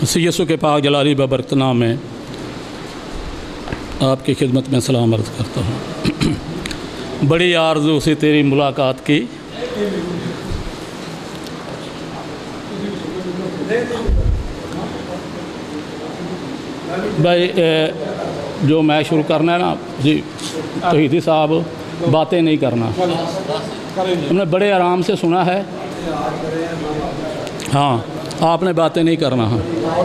यीशु के पाक जलाली बबरकत नाम में आपकी खिदमत में सलाम अर्ज़ करता हूँ। बड़ी आरज़ू से तेरी मुलाकात की, भाई जो मैं शुरू करना है ना जी, तौहीदी साहब बातें नहीं करना, हमने बड़े आराम से सुना है। हाँ, आपने बातें नहीं करना। हाँ,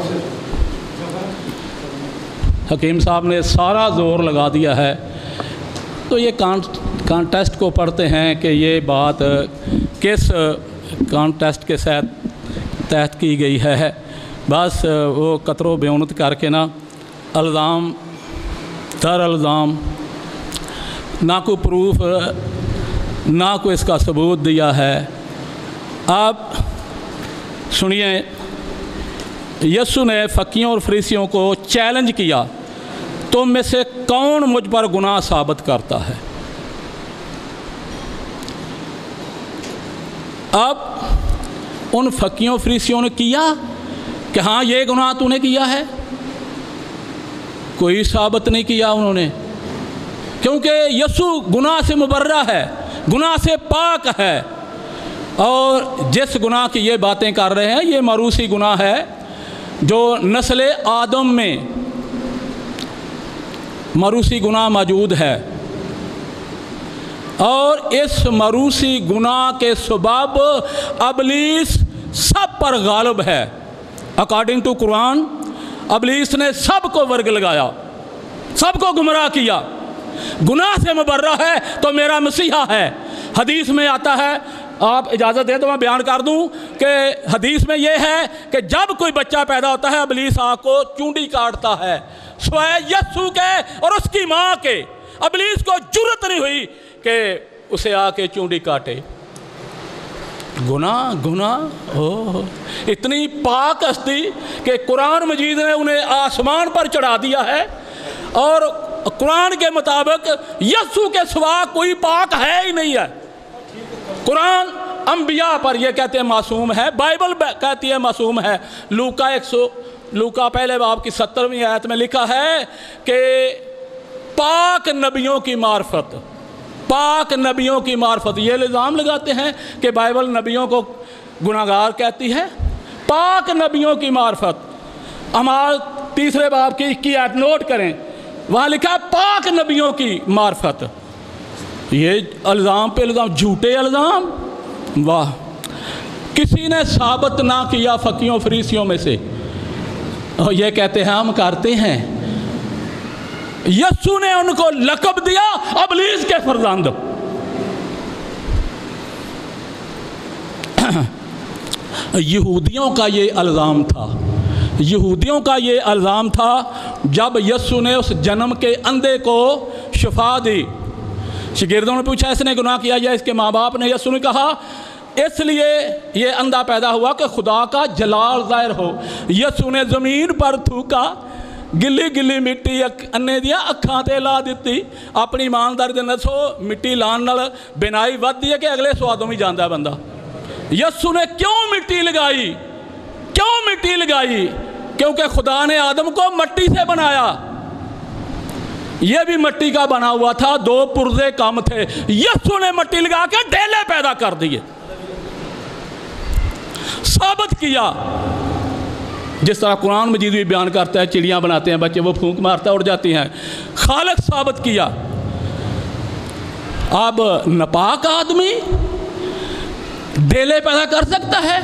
हकीम साहब ने सारा ज़ोर लगा दिया है, तो ये कॉन्टेस्ट को पढ़ते हैं कि ये बात किस कॉन्टेस्ट के तहत की गई है। बस वो कतरो बेउनत करके ना इल्ज़ाम दर इल्ज़ाम, ना कोई प्रूफ ना कोई इसका सबूत दिया है। आप सुनिए, यीशु ने फकीयों और फरीसियों को चैलेंज किया, तुम में से कौन मुझ पर गुनाह साबित करता है। अब उन फकीयों फरीसियों ने किया कि हाँ ये गुनाह तूने किया है, कोई साबित नहीं किया उन्होंने, क्योंकि यीशु गुनाह से मुबर्रा है, गुनाह से पाक है। और जिस गुनाह की ये बातें कर रहे हैं, ये मरूसी गुनाह है जो नस्ल आदम में मरूसी गुनाह मौजूद है, और इस मरूसी गुनाह के सबब इब्लीस सब पर गालिब है। अकॉर्डिंग टू कुरान, इब्लीस ने सबको वर्ग लगाया, सबको गुमराह किया। गुनाह से मुबर्रा है तो मेरा मसीहा है। हदीस में आता है, आप इजाज़त दें तो मैं बयान कर दूं कि हदीस में यह है कि जब कोई बच्चा पैदा होता है, इब्लीस आको चूंडी काटता है, स्वयं यीशु के और उसकी माँ के। इब्लीस को जुर्रत नहीं हुई कि उसे आके चूंडी काटे। गुनाह गुनाह ओह, इतनी पाक हस्ती कि कुरान मजीद ने उन्हें आसमान पर चढ़ा दिया है, और कुरान के मुताबिक यीशु के सिवा कोई पाक है ही नहीं है। कुरान अंबिया पर यह कहते हैं मासूम है, बाइबल कहती है मासूम है। लूका पहले बाब की 70वीं आयत में लिखा है कि पाक नबियों की मार्फत, पाक नबियों की मार्फत। ये इल्ज़ाम लगाते हैं कि बाइबल नबियों को गुनाहगार कहती है। पाक नबियों की मार्फत, अमाल 3 बाब की 21 आयत नोट करें, वहाँ लिखा है पाक नबियों की मार्फत। ये इल्ज़ाम पे इल्ज़ाम, झूठे इल्ज़ाम। वाह, किसी ने साबित ना किया फकीयों फरीसियों में से, और ये कहते हैं हम करते हैं। यीशु ने उनको लक़ब दिया इब्लीस के फर्जंद। यहूदियों का ये इल्ज़ाम था, यहूदियों का ये इल्ज़ाम था। जब यीशु ने उस जन्म के अंधे को शिफा दी, शागिर्दों ने पूछा इसने गुनाह किया या इसके माँ बाप ने? यीशु ने कहा इसलिए ये अंधा पैदा हुआ कि खुदा का जलाल ज़ाहिर हो। यीशु ने ज़मीन पर थूका, गिली गिली मिट्टी अन्ने दियां अखां ते ला दी। अपनी ईमानदारी दे दसो, मिट्टी लाने नाल बिनाई वधदी है कि अगले स्वादों भी जाता बंदा? यीशु ने क्यों मिट्टी लगाई? क्यों मिट्टी लगाई? क्योंकि खुदा ने आदम को मट्टी से बनाया, यह भी मट्टी का बना हुआ था, 2 पुर्जे कम थे। यीशु ने मट्टी लगा के ढेले पैदा कर दिए, साबित किया। जिस तरह कुरान मजीद भी बयान करता है, चिड़ियाँ बनाते हैं बच्चे, वो फूंक मारता उड़ जाती हैं। खालिक साबित किया। अब नापाक आदमी ढेले पैदा कर सकता है?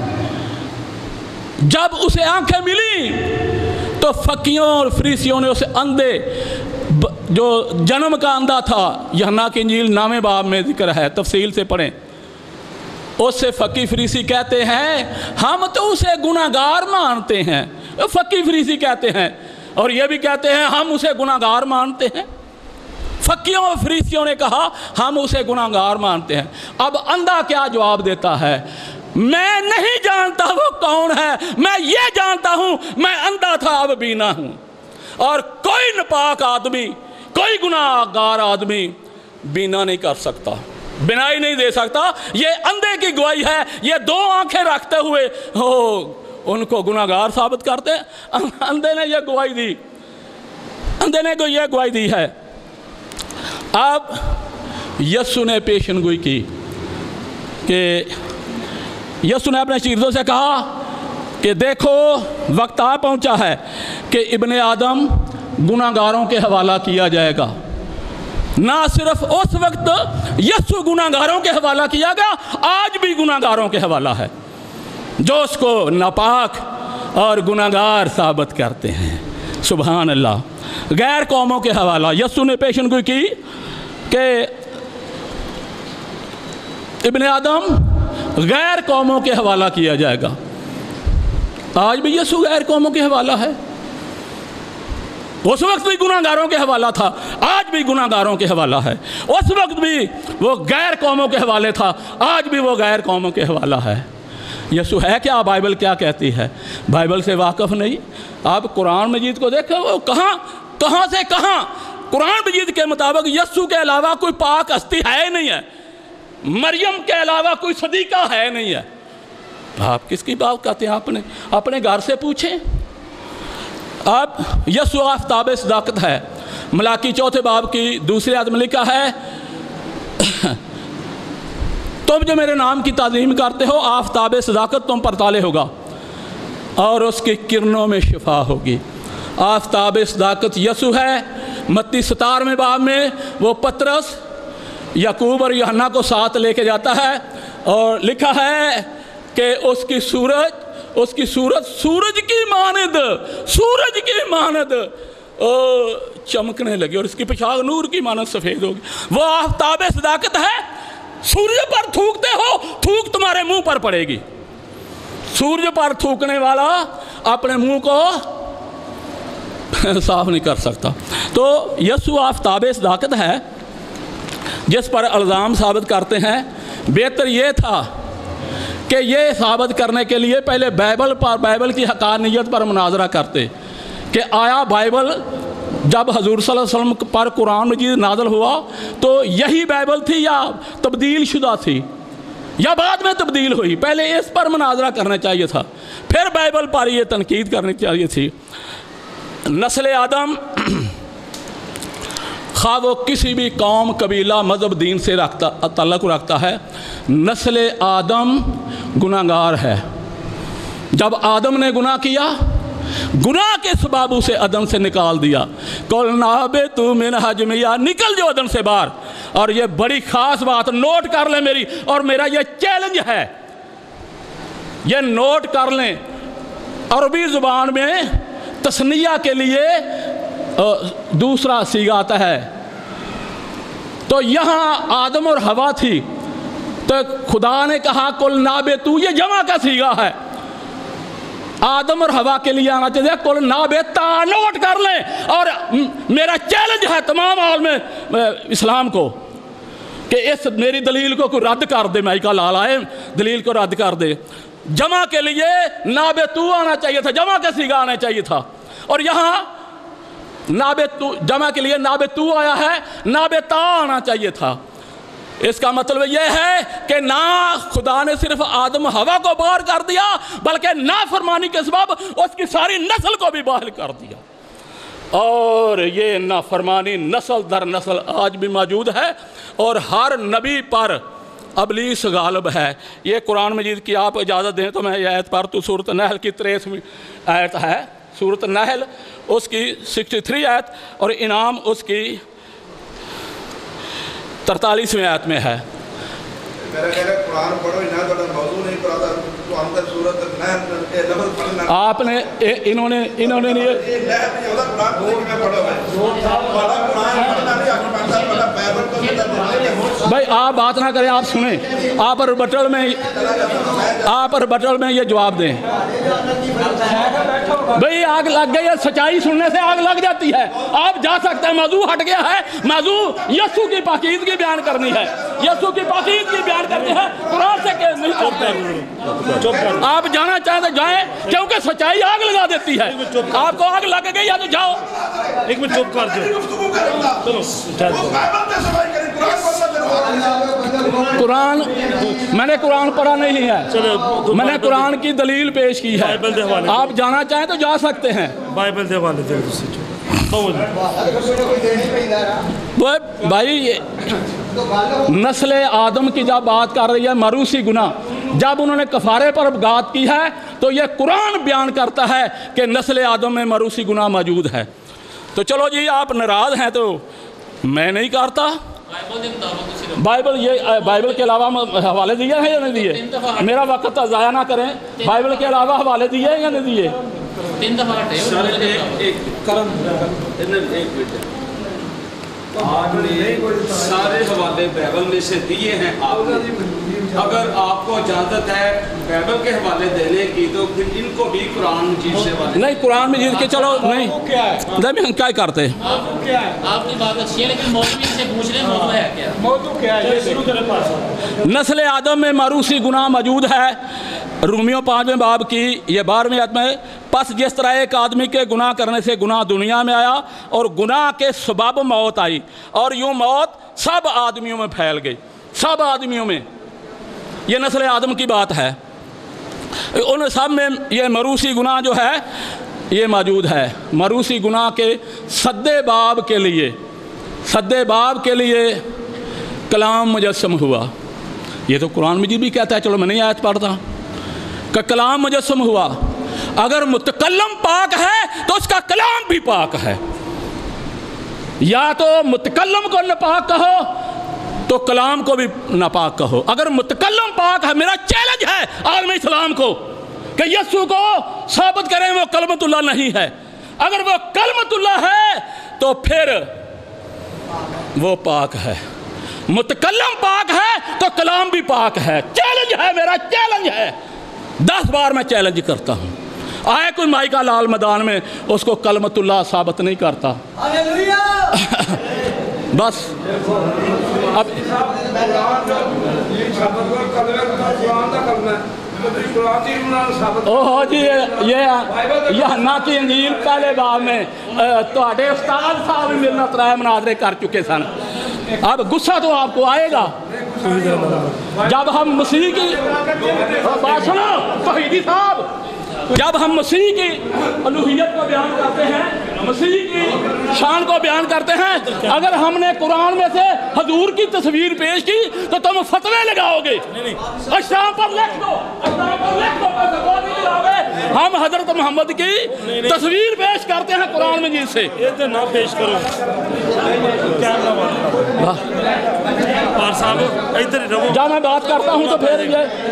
जब उसे आंखें मिली तो फकीयों और फरीसियों ने उसे अंधे, जो जन्म का अंधा था, यूहन्ना की इंजील 9वें बाब में जिक्र है, तफसील से पढ़ें। उससे फकी फरीसी कहते हैं हम तो उसे गुनाहगार मानते हैं। फकी फरीसी कहते हैं, और ये भी कहते हैं हम उसे गुनाहगार मानते हैं। फकीयों और फरीसियों ने कहा हम उसे गुनाहगार मानते हैं। अब अंधा क्या जवाब देता है? मैं नहीं जानता वो कौन है, मैं ये जानता हूँ मैं अंधा था अब बीना हूँ। और कोई नापाक आदमी, कोई गुनाहगार आदमी बीना नहीं कर सकता, बिनाई नहीं दे सकता। ये अंधे की गवाही है। ये 2 आंखें रखते हुए ان کو گناہگار ثابت کرتے ہیں۔ اندھے نے یہ گواہی دی، اندھے نے کو یہ گواہی دی ہے۔ اب یسوع نے پیشن گوئی کی کہ یسوع نے اپنے شاگردوں سے کہا کہ دیکھو وقت آ پہنچا ہے کہ ابن آدم گناہگاروں کے حوالہ کیا جائے گا۔ نہ صرف اس وقت یسوع گناہگاروں کے حوالہ کیا گیا، آج بھی گناہگاروں کے حوالہ ہے جو اس کو ناپاک اور گناہگار ثابت کرتے ہیں۔ سبحان اللہ۔ غیر قوموں کے حوالہ یسوع نے پیشن گوئی کی کہ ابن آدم غیر قوموں کے حوالہ کیا جائے گا۔ آج بھی یسوع غیر قوموں کے حوالہ ہے۔ اس وقت بھی گناہگاروں کے حوالہ تھا، آج بھی گناہگاروں کے حوالہ ہے۔ اس وقت بھی وہ غیر قوموں کے حوالے تھا، آج بھی وہ غیر قوموں کے حوالہ ہے۔ یسوع ہے کیا؟ بائبل کیا کہتی ہے؟ بائبل سے واقف نہیں؟ آپ قرآن مجید کو دیکھیں، وہ کہاں سے کہاں قرآن مجید کے مطابق یسوع کے علاوہ کوئی پاک ہستی ہے نہیں ہے، مریم کے علاوہ کوئی صدیقہ ہے نہیں ہے۔ آپ کس کی بات کرتے ہیں؟ اپنے گھر سے پوچھیں۔ اب یسوع آفتاب صداقت ہے۔ ملاکی 4 باب کی 2 آیت میں لکھا ہے تم جو میرے نام کی تعظیم کرتے ہو، آفتاب صداقت تم پر طالع ہوگا اور اس کی کرنوں میں شفا ہوگی۔ آفتاب صداقت یسوع ہے۔ متی 17 باب میں وہ پترس، یعقوب اور یوحنا کو ساتھ لے کے جاتا ہے اور لکھا ہے کہ اس کی صورت سورج کی مانند چمکنے لگی اور اس کی پوشاک نور کی مانند سفید ہوگی۔ وہ آفتاب صداقت ہے۔ سورج پر تھوکتے ہو، تھوک تمہارے منہ پر پڑے گی۔ سورج پر تھوکنے والا اپنے منہ کو صاف نہیں کر سکتا۔ تو یسوع آفتاب صداقت ہے جس پر الزام ثابت کرتے ہیں۔ بہتر یہ تھا کہ یہ ثابت کرنے کے لیے پہلے بائبل کی حقانیت پر مناظرہ کرتے کہ آیا بائبل جب حضور صلی اللہ علیہ وسلم پر قرآن مجید نازل ہوا تو یہی بائبل تھی یا تبدیل شدہ تھی یا بعد میں تبدیل ہوئی؟ پہلے اس پر مناظرہ کرنا چاہیے تھا، پھر بائبل پر یہ تنقید کرنی چاہیے تھی۔ نسل آدم خواہ وہ کسی بھی قوم، قبیلہ، مذہب، دین سے تعلق رکھتا ہے، نسل آدم گناہگار ہے۔ جب آدم نے گناہ کیا، گناہ کے سبب اسے عدن سے نکال دیا۔ قُلْنَا اهْبِطُوا مِنْهَا جَمِيعًا، نکل جو عدن سے باہر۔ اور یہ بڑی خاص بات نوٹ کر لیں میری، اور میرا یہ چیلنج ہے، یہ نوٹ کر لیں۔ عربی زبان میں تثنیہ کے لیے دوسرا صیغہ آتا ہے۔ تو یہاں آدم اور حوا تھی تو خدا نے کہا قُلْنَا اهْبِطُوا، یہ جمع کا صیغہ ہے۔ آدم اور حوا کے لیے آنا چاہیے قُلْنَا اهْبِطُوا، نوٹ کر لیں۔ اور میرا چیلنج ہے تمام عالم اسلام کو کہ اس میری دلیل کو کوئی رد کر دے، مائیکا لال آئے دلیل کو رد کر دے۔ جمع کے لیے نابتو آنا چاہیے تھا، جمع کا صیغہ آنا چاہیے تھا، اور یہاں نابتو جمع کے لیے نابتو آیا ہے، نابتا آنا چاہیے تھا۔ اس کا مطلب یہ ہے کہ نہ خدا نے صرف آدم حوا کو باہر کر دیا بلکہ نافرمانی کے سبب اس کی ساری نسل کو بھی باہر کر دیا۔ اور یہ نافرمانی نسل در نسل آج بھی موجود ہے، اور ہر نبی پر ابلیس غالب ہے۔ یہ قرآن مجید کی آپ اجازت دیں تو میں یہ آیت پڑھ تو سورۃ النحل کی 63 آیت ہے، سورۃ النحل اس کی 63 آیت، اور انعام اس کی 43ویں آیت میں ہے۔ آپ نے انہوں نے بھائی آپ بات نہ کریں، آپ سنیں، آپ ریبٹل میں یہ جواب دیں۔ بھئی آگ لگ گئی ہے، سچائی سننے سے آگ لگ جاتی ہے۔ آپ جا سکتے ہیں، موضوع ہٹ گیا ہے، موضوع یسوع کی پاکیزگی بیان کرنی ہے، یسوع کی پاکیزگی بیان کرنی ہے، قرآن سے کہ نہیں چلتے۔ آپ جانا چاہیں تو جائیں، کیونکہ میں سچائی آگ لگا دیتی ہے. آپ کو آگ لگ گئی یا تو جاؤ. ایک منٹ چپ کر دو. قرآن میں نے قرآن پڑھا نہیں ہے, میں نے قرآن کی دلیل پیش کی ہے. آپ جانا چاہیں تو جا سکتے ہیں. بائبل دے حوالے دے بھائی نسل آدم کی جب بات کر رہی ہے مروسی گناہ, جب انہوں نے کفارے پر بات کی ہے تو یہ قرآن بیان کرتا ہے کہ نسل آدم میں مروسی گناہ موجود ہے. تو چلو جی آپ ناراض ہیں تو میں نہیں کرتا. بائبل یہ بائبل کے علاوہ حوالے دیے ہیں یا نہیں دیے؟ میرا وقت ضائع نہ کریں. بائبل کے علاوہ حوالے دیے یا نہیں دیے؟ آپ نے سارے حوالے بائبل میں سے دیے ہیں. آپ نے اگر آپ کو اجازت ہے بائبل کے حوالے دینے کی تو پھر ان کو بھی قرآن مجید سے حوالے نہیں. قرآن مجید کے چلو نہیں ہم کیا کرتے ہیں. آپ کی بات اچھی ہے لیکن موضوع سے پوچھ رہے ہیں موضوع ہے کیا؟ موضوع کیا ہے؟ نسل آدم میں مروسی گناہ موجود ہے. رومیو 5ویں باب کی یہ 12ویں آیت میں, پس جس طرح ایک آدمی کے گناہ کرنے سے گناہ دنیا میں آیا اور گناہ کے سبب موت آئی, اور یوں موت سب آدمیوں میں پھیل گئی. سب آدمیوں میں یہ نسل آدم کی بات ہے. ان سب میں یہ مروسی گناہ جو ہے یہ موجود ہے. مروسی گناہ کے سدے باب کے لیے کلام مجسم ہوا. یہ تو قرآن مجید بھی کہتا ہے. چلو میں نہیں آیت پڑھتا کہ کلام مجسم ہوا. اگر متکلم پاک ہے تو اس کا کلام بھی پاک ہے. یا تو متکلم کو ناپاک کہو تو کلام کو بھی ناپاک کہو. اگر متکلم پاک ہے, میرا چیلنج ہے عالم اسلام کو کہ یسوع کو ثابت کریں وہ کلمت اللہ نہیں ہے. اگر وہ کلمت اللہ ہے تو پھر وہ پاک ہے. متکلم پاک ہے تو کلام بھی پاک ہے. چیلنج ہے, میرا چیلنج ہے. 10 بار میں چیلنج کرتا ہوں. آئے کوئی مائی کا لال میدان میں اس کو کلمت اللہ ثابت نہیں کرتا. بس اب اوہ جی یہ حنا کی انجیل پہلے باب میں تواڈے استاد صاحب میرے نال 3 مناظرے کر چکے سن. اب غصہ تو آپ کو آئے گا جب ہم مسیح کی بات سنو توحیدی صاحب, جب ہم مسیح کی الوہیت کو بیان کرتے ہیں, مسیح کی شان کو بیان کرتے ہیں, اگر ہم نے قرآن میں سے حضور کی تصویر پیش کی تو تم فتوے لگاؤ گے. اشرام پر لکھ دو, ہم حضرت محمد کی تصویر پیش کرتے ہیں قرآن مجید سے. نہ پیش کرو جب میں بات کرتا ہوں تو پھر یہ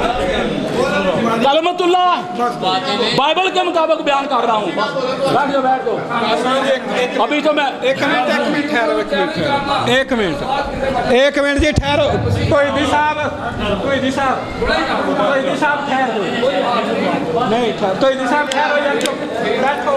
کلمت اللہ بائبل کے مطابق بیان کر رہا ہوں. بیٹھ دو. ابھی تو میں ایک منٹ جی ٹھہرو. توحیدی صاحب ٹھہر دو. نہیں توحیدی صاحب ٹھہرو بیٹھو.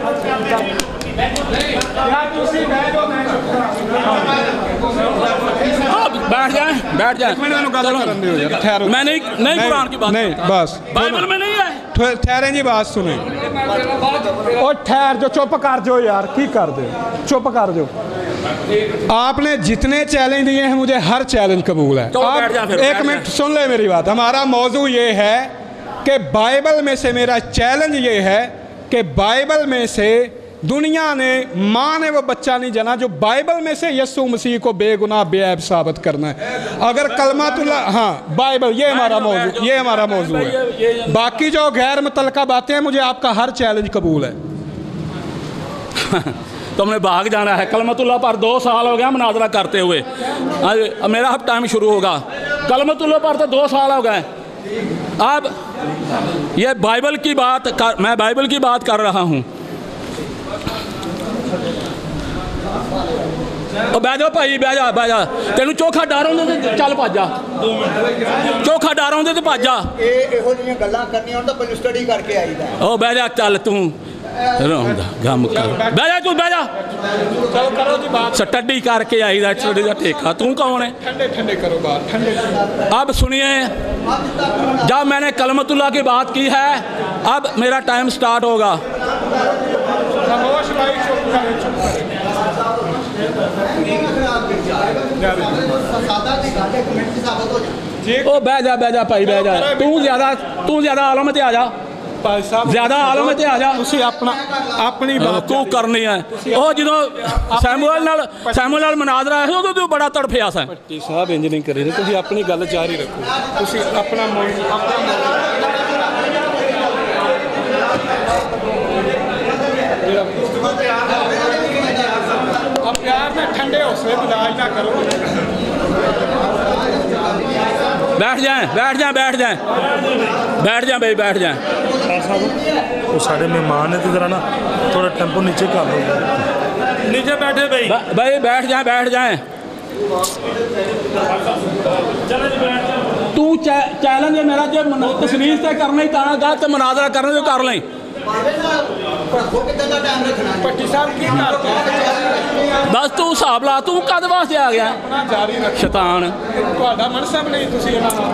بیٹھ جائیں. میں نہیں قرآن کی بات نہیں, بس بائبل میں نہیں ہے. ٹھہریں جی, بات سنیں. اور ٹھہر جو, چپ کر جو یار, کی کر دو, چپ کر دو. آپ نے جتنے چیلنج دیے ہیں مجھے ہر چیلنج قبول ہے. ایک منٹ سن لے میری بات. ہمارا موضوع یہ ہے کہ بائبل میں سے, میرا چیلنج یہ ہے کہ بائبل میں سے دنیا نے ماں نے وہ بچہ نہیں جنا جو بائبل میں سے یسوع مسیح کو بے گناہ بے عیب ثابت کرنا ہے. اگر کلمات اللہ, ہاں بائبل, یہ ہمارا موضوع ہے. باقی جو غیر متعلقہ باتیں ہیں مجھے آپ کا ہر چیلنج قبول ہے. تم نے بھاگ جانا ہے. کلمت اللہ پر 2 سال ہو گیا مناظرہ کرتے ہوئے. میرا اب ٹائم شروع ہوگا. کلمت اللہ پر تو 2 سال ہو گئے. اب یہ بائبل کی بات, میں بائبل کی بات کر رہا ہوں. بہ جاؤ بھائی, بہ جا. تینوں چوکھا ڈر ہوندے تے چل بھج جا. چوکھا ڈر ہوندے تے بھج جا. ਇਹੋ ਜਿਹੀਆਂ ਗੱਲਾਂ ਕਰਨੀਆਂ ਹੁਣ ਤਾਂ ਪਹਿਲਾਂ ਸਟੱਡੀ ਕਰਕੇ ਆਈਦਾ. او بہ جا, چل توں गम कर बह जा तू बह जा ਚਲੋ ਕਰੋ ਜੀ ਬਾਤ स्टडी करके आई दा स्टडी का ठेका तू कौन है ਠੰਡੇ ਠੰਡੇ ਕਰੋ ਬਾਤ ਠੰਡੇ अब सुनिए जब मैंने कलमतुल्लाह की बात की है अब मेरा टाइम स्टार्ट होगा खामोश भाई चुप करें चुप करें ओ बह जा भाई बह जा तू ज्यादा आलम ते आ जा ਭਾਈ ਸਾਹਿਬ ਜ਼ਿਆਦਾ ਆਲਮ ਤੇ ਆ ਜਾ ਤੁਸੀਂ ਆਪਣੀ ਬਾਤ ਤੂੰ ਕਰਨੀ ਹੈ ਉਹ ਜਦੋਂ ਸੈਮੂਅਲ ਨਾਲ ਮਨਾਜ਼ਰਾ ਹੈ ਉਦੋਂ ਤੂੰ ਬੜਾ ਤੜਫਿਆ ਸੈਂ ਭੱਟੀ ਸਾਹਿਬ ਇੰਜ ਨਹੀਂ ਕਰੀ ਤੁਸੀਂ ਆਪਣੀ ਗੱਲ ਜਾਰੀ ਰੱਖੋ ਤੁਸੀਂ ਆਪਣਾ ਪਿਆਰ ਨਾਲ ਠੰਡੇ ਹੌਸਲੇ ਬਰਦਾਸ਼ਤ ਨਾ ਕਰੋ बैठ जाए भाई बैठ जाए साहब वो साढ़े मेहमान है तो जरा ना थोड़ा टेम्पो नीचे कर लो नीचे बैठे भाई बैठ जाए तू चैलेंज है मेरा जो तस्वीर से करना ही ताना तो मनाजरा करने जो कर लें ਭੱਟੀ ਸਾਹਿਬ ਕੀ ਕਰਦੇ बस तू हिसाब ला तू कद वास्ते आ गया ਆਪਣਾ ਜਾਰੀ ਰੱਖੋ शैतान ਤੁਹਾਡਾ ਮਨਸਬ ਨਹੀਂ ਤੁਸੀਂ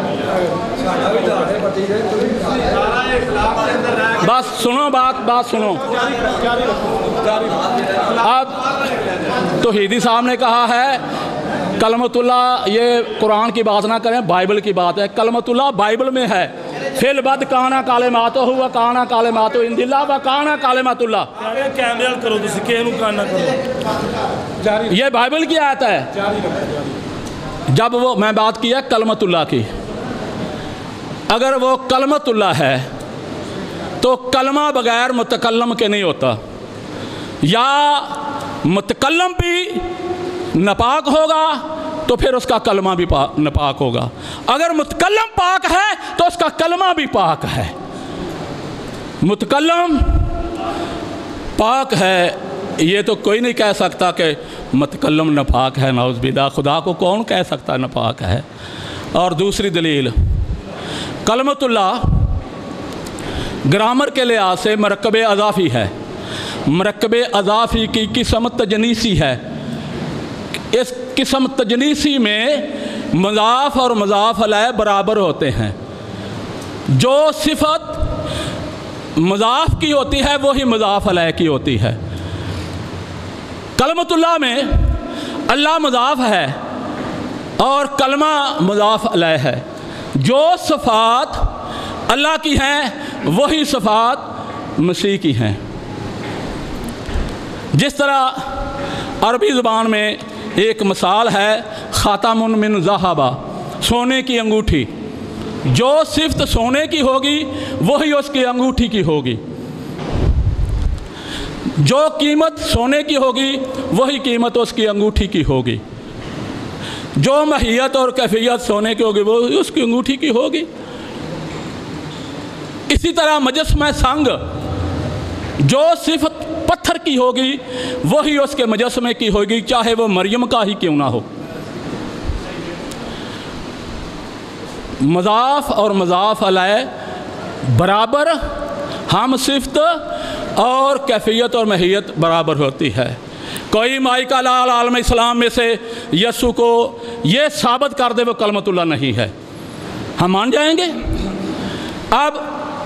बस सुनो बात सुनो ਜਾਰੀ ਰੱਖੋ अब तौहीदी साहब ने कहा है कलमतुल्लाह ये कुरान की बात ना करें बाइबल की बात है कलमतुल्लाह बाइबल में है फिल बद काना काले मातो हुआ काना काले मातो इंदिल्ला व काना काले मातुल्लाह कैमरे करो किसी नूं कान ना करो ये बाइबल की आयत है ਜਾਰੀ ਰੱਖੋ जब वो मैं बात की है कलमतुल्लाह की अगर वो कलमतुल्लाह है तो कलमा बगैर मुतकल्लम के नहीं होता या मुतकल्लम भी नापाक होगा तो फिर उसका कलमा भी नापाक होगा अगर मुतकल्लम पाक है तो उसका कलमा भी पाक है मुतकल्लम पाक है ये तो कोई नहीं कह सकता कि मुतकल्लम नापाक है नाउज़ुबिल्लाह खुदा को कौन कह सकता नापाक है और दूसरी दलील कलमतुल्लाह ग्रामर के लिहाज से मरकब अज़ाफ़ी है मरकब अज़ाफ़ी की किस्म तजनीसी है इस किस्म तजनीसी में मज़ाफ़ और मज़ाफ़ अलैह बराबर होते हैं जो सिफ़त मज़ाफ़ की होती है वही मज़ाफ़ अलैह की होती है कलमतुल्लाह में अल्लाह मज़ाफ़ है और कलमा मज़ाफ़ अलैह है जो सिफ़ात अल्लाह की हैं वही सिफ़ात मसीह की हैं जिस तरह अरबी ज़बान में एक मिसाल है ख़ातमुन मिन ज़हाबा सोने की अंगूठी जो सिफ्त सोने की होगी वही उसकी अंगूठी की होगी जो कीमत सोने की होगी वही कीमत उसकी अंगूठी की होगी जो महियत और कैफियत सोने की होगी वो उसकी अंगूठी की होगी इसी तरह मजस्मे संग जो सिफत पत्थर की होगी वही उसके मुजस्समे की होगी चाहे वो मरियम का ही क्यों ना हो मज़ाफ़ और मज़ाफ़ अलैह बराबर हम सिफ्त और कैफियत और महियत बराबर होती है कोई माइका लाल आलम इस्लाम में से यसु को ये साबित कर दे वो कलमतुल्लाह नहीं है हम मान जाएंगे अब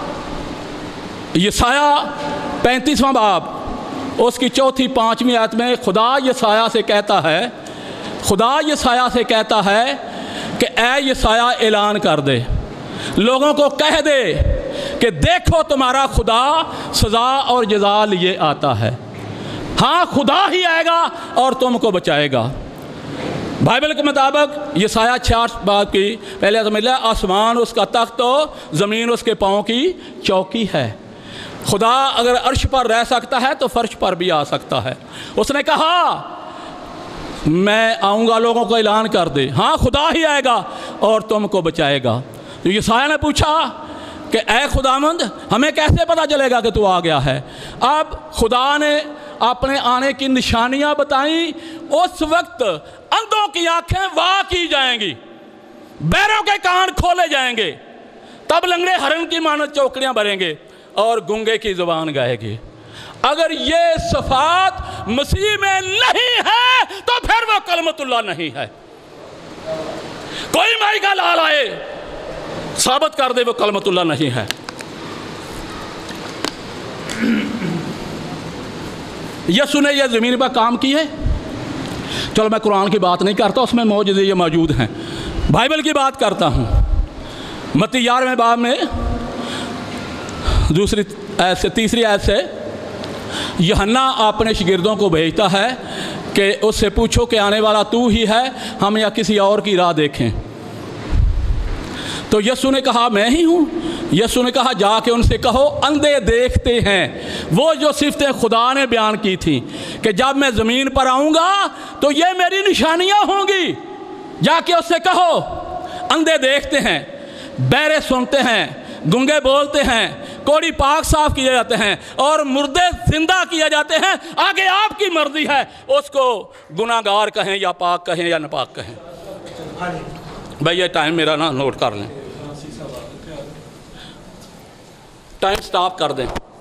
यसाया 35वां बाब उसकी 4-5वीं आयत में खुदा यसाया से कहता है कि ऐ यसाया ऐलान कर दे लोगों को कह दे कि देखो तुम्हारा खुदा सज़ा और जज़ा लिए आता है हाँ खुदा ही आएगा और तुमको बचाएगा बाइबल के मुताबिक यसाया 66 बाब की पहले समझ लिया आसमान उसका तख्त हो ज़मीन उसके पाँव की चौकी है खुदा अगर अर्श पर रह सकता है तो फर्श पर भी आ सकता है उसने कहा मैं आऊँगा लोगों को ऐलान कर दे हाँ खुदा ही आएगा और तुमको बचाएगा तो यसाया ने पूछा कि ऐ खुदावंद हमें कैसे पता चलेगा कि तू आ गया है अब खुदा ने अपने आने की निशानियां बताई उस वक्त अंधों की आंखें वाह की जाएंगी बैरों के कान खोले जाएंगे तब लंगड़े हरण की मानो चौकड़ियां भरेंगे और गूंगे की ज़ुबान गाएगी اگر یہ صفات مسیح میں نہیں ہے تو پھر وہ کلمت اللہ نہیں ہے. کوئی مائی کا لال آئے ثابت کر دے وہ کلمت اللہ نہیں ہے. یسوع نے یہ زمین پر کام کی ہے. چلو میں قرآن کی بات نہیں کرتا، اس میں معجزے یہ موجود ہیں. بائبل کی بات کرتا ہوں. متی 11ویں باب میں تیسری آیت سے یوحنا اپنے شاگردوں کو بھیجتا ہے کہ اس سے پوچھو کہ آنے والا تو ہی ہے، ہم یا کسی اور کی راہ دیکھیں. تو یسوع نے کہا میں ہی ہوں. یسوع نے کہا جا کے ان سے کہو اندھے دیکھتے ہیں. وہ جو صفتیں خدا نے بیان کی تھیں کہ جب میں زمین پر آؤں گا تو یہ میری نشانیاں ہوں گی. جا کے اس سے کہو اندھے دیکھتے ہیں، بہرے سنتے ہیں، گنگے بولتے ہیں، کوڑی پاک صاف کیے جاتے ہیں اور مردے زندہ کیے جاتے ہیں. آگے آپ کی مرضی ہے اس کو گناہگار کہیں یا پاک کہیں یا ناپاک کہیں. بھائی یہ ٹائم میرا نا نوٹ کر لیں، ٹائم سٹاپ کر دیں.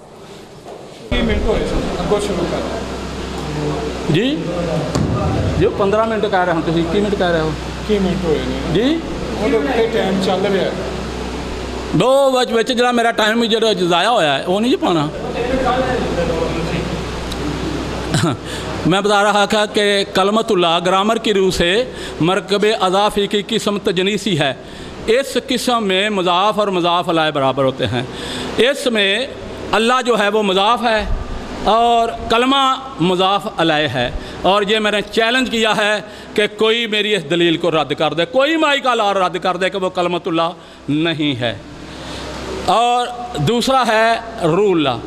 جی جو 15 منٹ کہہ رہے ہوں تو 21 منٹ کہہ رہے ہو جی. ٹائم چل رہا ہے دو وچ جڑا میرا ٹائم جو ضائع ہوا ہے وہ نہیں جی پانا. میں بتا رہا تھا کہ کلمت اللہ گرامر کی روح سے مرکب اضافی کی قسم تجنیسی ہے. اس قسم میں مضاف اور مضاف الیہ برابر ہوتے ہیں. اس میں اللہ جو ہے وہ مضاف ہے اور کلمہ مضاف الیہ ہے. اور یہ میں نے چیلنج کیا ہے کہ کوئی میری اس دلیل کو رد کر دے، کوئی مائی کا لار رد کر دے کہ وہ کلمت اللہ نہیں ہے. اور دوسرا ہے روح اللہ.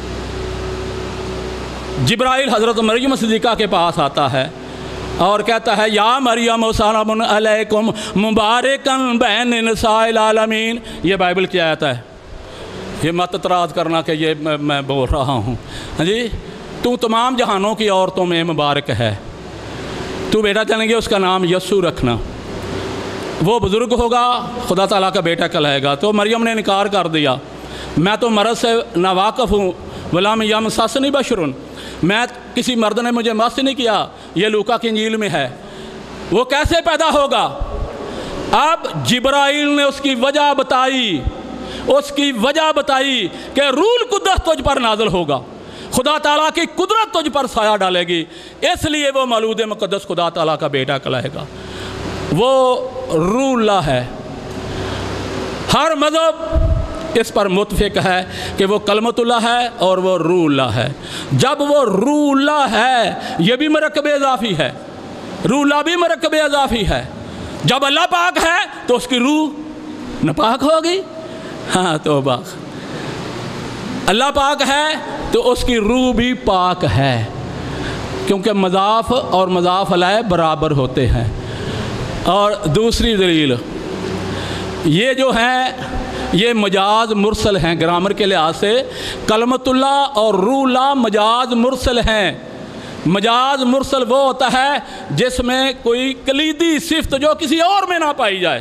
جبرائیل حضرت مریم صدیقہ کے پاس آتا ہے اور کہتا ہے یا مریم سلام علیکم مبارکن بین نساء العالمین. یہ بائبل کی آیت ہے. یہ مت اعتراض کرنا کہ یہ میں بول رہا ہوں. جی تو تمام جہانوں کی عورتوں میں مبارک ہے. تو بیٹا چلیں گے اس کا نام یسوع رکھنا. وہ بزرگ ہوگا، خدا تعالیٰ کا بیٹا کہلائے گا. تو مریم نے انکار کر دیا. میں تو مرض سے ناواقف ہوں. ولم یمسسنی بشر، میں کسی مرد نے مجھے مس نہیں کیا. یہ لوکا کی انجیل میں ہے. وہ کیسے پیدا ہوگا؟ اب جبرائیل نے اس کی وجہ بتائی، اس کی وجہ بتائی کہ روح القدس تجھ پر نازل ہوگا، خدا تعالیٰ کی قدرت تجھ پر سایہ ڈالے گی، اس لیے وہ مولود مقدس خدا تعالیٰ کا بیٹا کہلائے گا. وہ روح اللہ ہے. ہر مذہب اس پر متفق ہے کہ وہ کلمت اللہ ہے اور وہ روح اللہ ہے. جب وہ روح اللہ ہے یہ بھی مرکب اضافی ہے، روح اللہ بھی مرکب اضافی ہے. جب اللہ پاک ہے تو اس کی روح ناپاک ہوگی. ہاں تو باق اللہ پاک ہے تو اس کی روح بھی پاک ہے، کیونکہ مضاف اور مضاف الیہ برابر ہوتے ہیں. اور دوسری دلیل یہ جو ہیں یہ مجاز مرسل ہیں. گرامر کے لحاظ سے کلمت اللہ اور روح اللہ مجاز مرسل ہیں. مجاز مرسل وہ ہوتا ہے جس میں کوئی کلیدی صفت جو کسی اور میں نہ پائی جائے.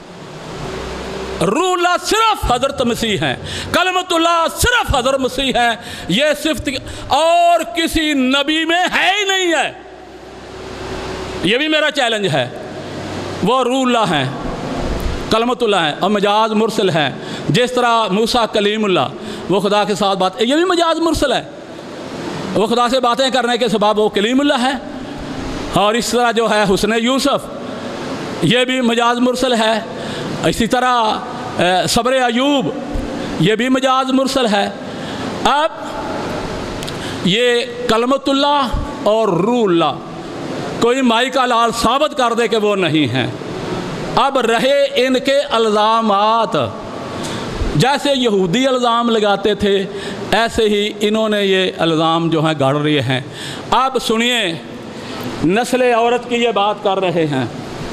روح اللہ صرف حضرت مسیح ہیں، کلمت اللہ صرف حضرت مسیح ہے. یہ صفت اور کسی نبی میں ہے ہی نہیں ہے. یہ بھی میرا چیلنج ہے. وہ روح اللہ ہیں، کلمت اللہ ہیں اور مجاز مرسل ہیں. جس طرح موسیٰ کلیم اللہ وہ خدا کے ساتھ بات، یہ بھی مجاز مرسل ہے. وہ خدا سے باتیں کرنے کے سبب وہ کلیم اللہ ہے. اور اس طرح جو ہے حسن یوسف یہ بھی مجاز مرسل ہے. اسی طرح صبر ایوب یہ بھی مجاز مرسل ہے. اب یہ کلمت اللہ اور روح اللہ کوئی مائی کا لال ثابت کر دے کہ وہ نہیں ہیں. اب رہے ان کے الزامات. جیسے یہودی الزام لگاتے تھے ایسے ہی انہوں نے یہ الزام جو ہیں گاڑ رہے ہیں. اب سنیے نسل عورت کی یہ بات کر رہے ہیں.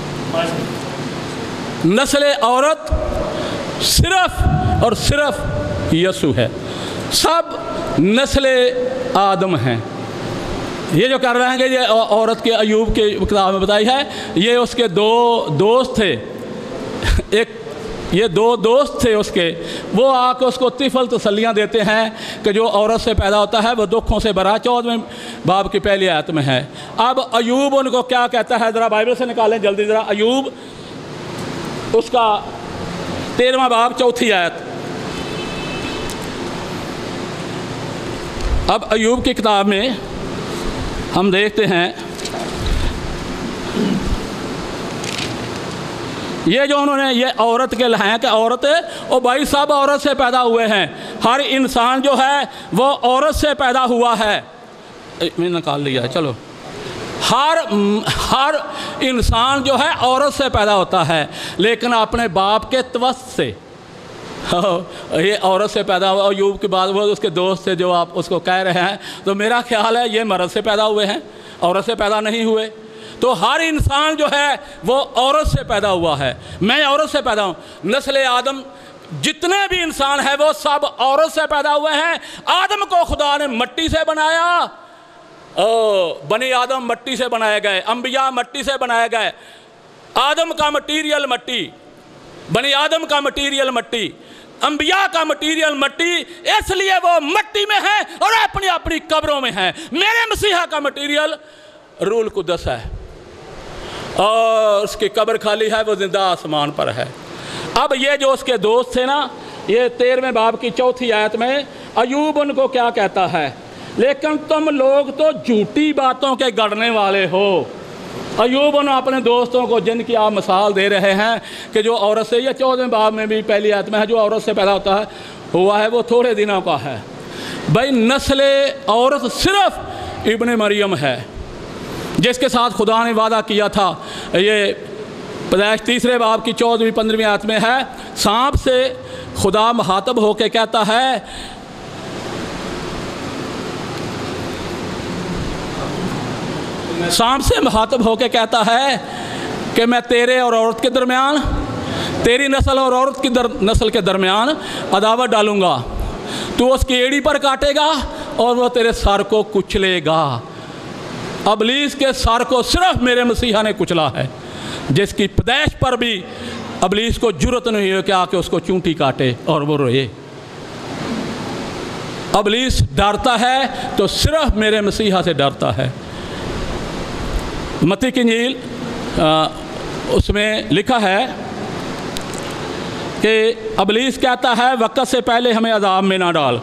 نسل عورت صرف اور صرف یسوع ہے. سب نسل آدم ہیں. یہ جو کر رہے ہیں کہ یہ عورت کے ایوب کے کتاب میں بتائی ہے، یہ اس کے دو دوست تھے. ایک ये दो दोस्त थे उसके, वो आके उसको तिफल तसल्लियाँ देते हैं कि जो औरत से पैदा होता है वो दुखों से भरा। 14वें बाब की पहली आयत में है। अब अयूब उनको क्या कहता है, ज़रा बाइबल से निकालें जल्दी ज़रा। अयूब उसका 13वां बाब 4थी आयत। अब अयूब की किताब में हम देखते हैं ये जो उन्होंने ये औरत के हैं कि औरत, ओ भाई सब औरत से पैदा हुए हैं। हर इंसान जो है वो औरत से पैदा हुआ है। मैंने निकाल लिया है, चलो। हर इंसान जो है औरत से पैदा होता है, लेकिन अपने बाप के तवस्त से। ये औरत से पैदा हुआ। अयूब के बाद वो उसके दोस्त थे जो आप उसको कह रहे हैं, तो मेरा ख्याल है ये मर्द से पैदा हुए हैं, औरत से पैदा नहीं हुए। तो हर इंसान जो है वो औरत से पैदा हुआ है। मैं औरत से पैदा हूँ। नस्ल आदम जितने भी इंसान हैं वो सब औरत से पैदा हुए हैं। आदम को खुदा ने मिट्टी से बनाया। बनी आदम मिट्टी से बनाए गए, अंबिया मिट्टी से बनाए गए। आदम का मटीरियल मिट्टी, बनी आदम का मटीरियल मिट्टी, अंबिया का मटीरियल मिट्टी, इसलिए वो मिट्टी में है और अपनी अपनी कब्रों में है। मेरे मसीहा का मटीरियल रूल कुदस है और उसकी कब्र खाली है, वो जिंदा आसमान पर है। अब ये जो उसके दोस्त थे ना, ये 13वें बाब की 4थी आयत में अयूब उनको क्या कहता है, लेकिन तुम लोग तो झूठी बातों के गढ़ने वाले हो। अयूब उन अपने दोस्तों को जिनकी आप मिसाल दे रहे हैं कि जो औरत से, ये 14वें बाब में भी पहली आयत में है, जो औरत से पैदा होता है हुआ है वो थोड़े दिनों का है। भाई नस्ल औरत सिर्फ इब्ने मरियम है जिसके साथ खुदा ने वादा किया था। ये पैदाइश 3 बाब की 14वीं 15वीं आयत में है। सांप से खुदा मुखातब होके कहता है, सांप से मुखातब होके कहता है कि मैं तेरे और औरत के दरमियान, तेरी नस्ल और औरत की नस्ल के दरमियान अदावत डालूंगा। तू उसकी एड़ी पर काटेगा और वो तेरे सर को कुचलेगा। अबलीस के सर को सिर्फ मेरे मसीहा ने कुचला है, जिसकी पैदाइश पर भी अबलीस को जुर्रत नहीं है कि आके उसको चूंटी काटे और वो रोए। अबलीस डरता है तो सिर्फ मेरे मसीहा से डरता है। मत्ती की इंजील उसमें लिखा है कि अबलीस कहता है वक़्त से पहले हमें अज़ाब में ना डाल।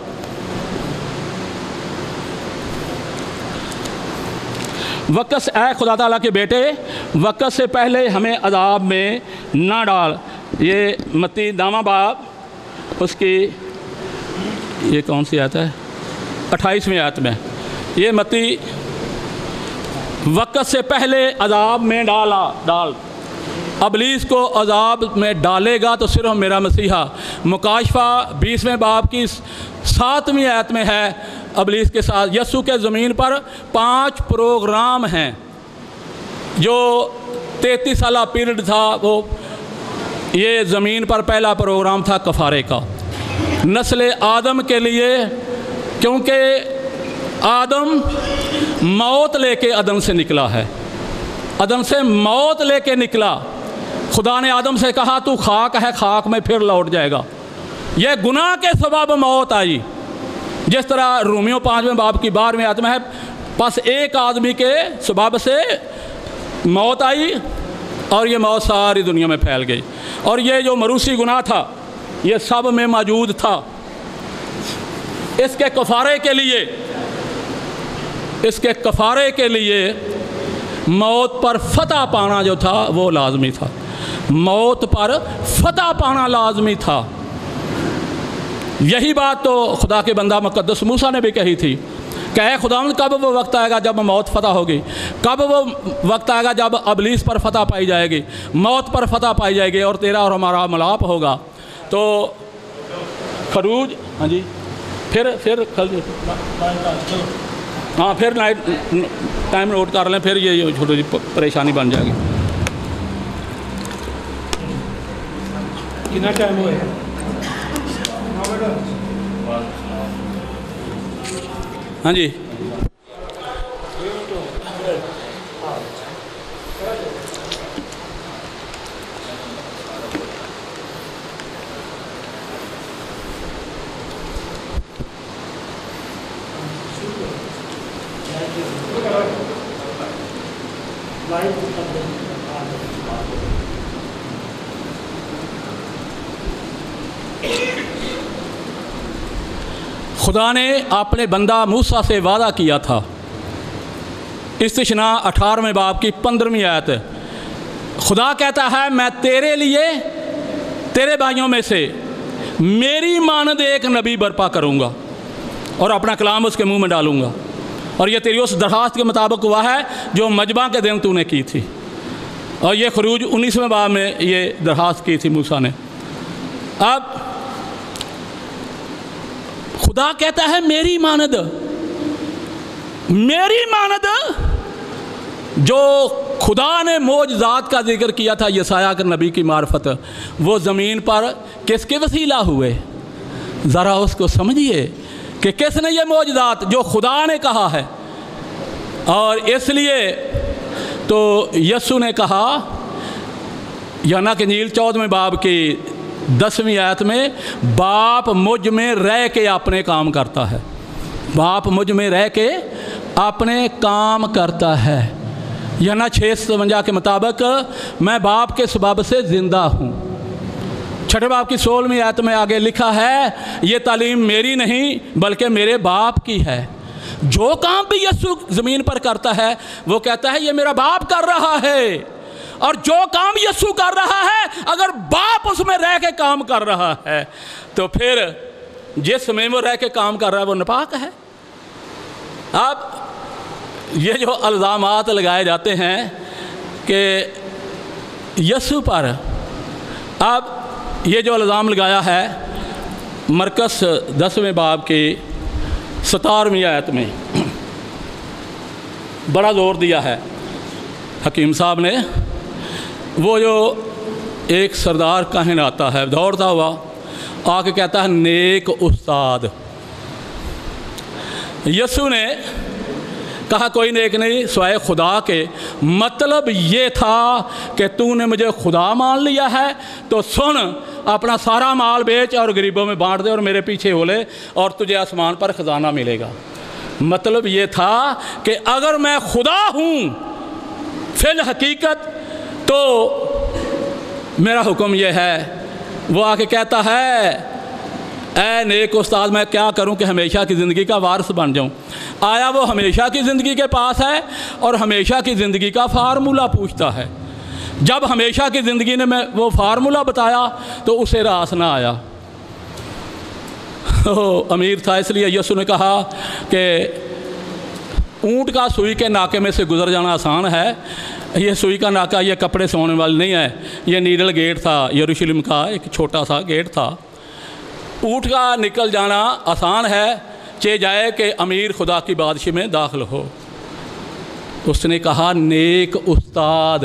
वक़्त से, ऐ खुदा ताला के बेटे, वक़्त से पहले हमें अज़ाब में ना डाल। ये मत्ती 9वां बाब उसकी ये कौन सी आयत है, 28वीं आयत में। ये मत्ती वक़्त से पहले अज़ाब में डाल। अबलीस को अज़ाब में डालेगा तो सिर्फ मेरा मसीहा। मुकाशफा 20वें बाब की 7वीं आयत में है, अबलीस के साथ यस्सु के ज़मीन पर 5 प्रोग्राम हैं। जो 33 साला पीरियड था, वो ये ज़मीन पर पहला प्रोग्राम था कफ़ारे का नस्ल आदम के लिए, क्योंकि आदम मौत लेके अदम से निकला है। अदम से मौत लेके निकला। खुदा ने आदम से कहा तू खाक है, खाक में फिर लौट जाएगा। यह गुनाह के सबब मौत आई। जिस तरह रोमियो 5वें बाब की 12वीं आयत में है, बस एक आदमी के सबब से मौत आई और ये मौत सारी दुनिया में फैल गई। और ये जो मरूसी गुनाह था ये सब में मौजूद था। इसके कफ़ारे के लिए मौत पर फतह पाना जो था वो लाजमी था। मौत पर फतह पाना लाजमी था। यही बात तो खुदा के बंदा मुक़द्दस मूसा ने भी कही थी कि ऐ खुदावंद, कब वो वक्त आएगा जब मौत फतह होगी, कब वो वक्त आएगा जब अबलीस पर फतह पाई जाएगी, मौत पर फतह पाई जाएगी और तेरा और हमारा मिलाप होगा। तो खरूज, हाँ जी, फिर कल, हाँ फिर नाइट टाइम नोट कर लें, फिर ये छोटी सी परेशानी बन जाएगी। कितना टाइम हुआ है? हाँ जी, खुदा ने अपने बंदा मूसा से वादा किया था। इस्तिशना 18वें बाब की 15वीं आयत, खुदा कहता है मैं तेरे लिए तेरे भाइयों में से मेरी मानद एक नबी बर्पा करूँगा और अपना कलाम उसके मुंह में डालूँगा, और ये तेरी उस दरख्वास्त के मुताबिक हुआ है जो मजमा के दिन तूने की थी। और ये खरूज 19वें बाब में ये दरख्वास्त की थी मूसा ने। अब खुदा कहता है मेरी मानद, मेरी मानद, जो खुदा ने मौजज़ात का जिक्र किया था यसाया के नबी की मार्फत, वो ज़मीन पर किसके वसीला हुए? ज़रा उसको समझिए कि किसने ये मौजज़ात जो खुदा ने कहा है। और इसलिए तो यस्सु ने कहा यूहन्ना की इंजील 14वें बाब की 10वीं आयत में, बाप मुझ में रह के अपने काम करता है, बाप मुझ में रह के अपने काम करता है। यूहन्ना 6:57 के मुताबिक मैं बाप के सबब से ज़िंदा हूँ। 6 बाब की 16वीं आयत में आगे लिखा है, ये तालीम मेरी नहीं बल्कि मेरे बाप की है। जो काम भी यीशु ज़मीन पर करता है वो कहता है ये मेरा बाप कर रहा है, और जो काम यीशु कर रहा है अगर बाप उसमें रह के काम कर रहा है तो फिर जिस में वो रह के काम कर रहा है वो नापाक है। अब ये जो इल्ज़ामात लगाए जाते हैं कि यीशु पर, अब ये जो इल्ज़ाम लगाया है मरकस 10वें बाब की 17वीं आयत में बड़ा ज़ोर दिया है हकीम साहब ने। वो जो एक सरदार काहिन आता है दौड़ता हुआ आके कहता है नेक उस्ताद। यीशु ने कहा कोई नेक नहीं सिवाय खुदा के। मतलब ये था कि तूने मुझे खुदा मान लिया है तो सुन, अपना सारा माल बेच और गरीबों में बांट दे और मेरे पीछे हो ले और तुझे आसमान पर ख़जाना मिलेगा। मतलब ये था कि अगर मैं खुदा हूँ फिल हकीकत तो मेरा हुक्म ये है। वो आके कहता है ऐ नेक उस्ताद मैं क्या करूं कि हमेशा की ज़िंदगी का वारिस बन जाऊं। आया वो हमेशा की ज़िंदगी के पास है और हमेशा की ज़िंदगी का फार्मूला पूछता है। जब हमेशा की ज़िंदगी ने मैं वो फार्मूला बताया तो उसे रास ना आया। अमीर था इसलिए यीशु ने कहा कि ऊँट का सुई के नाके में से गुजर जाना आसान है, ये सुई का नाका ये कपड़े से होने वाली नहीं है। ये नीडल गेट था यरूशलेम का, एक छोटा सा गेट था। ऊँट का निकल जाना आसान है, चे जाए कि अमीर खुदा की बादशाही में दाखिल हो। उसने कहा नेक उस्ताद।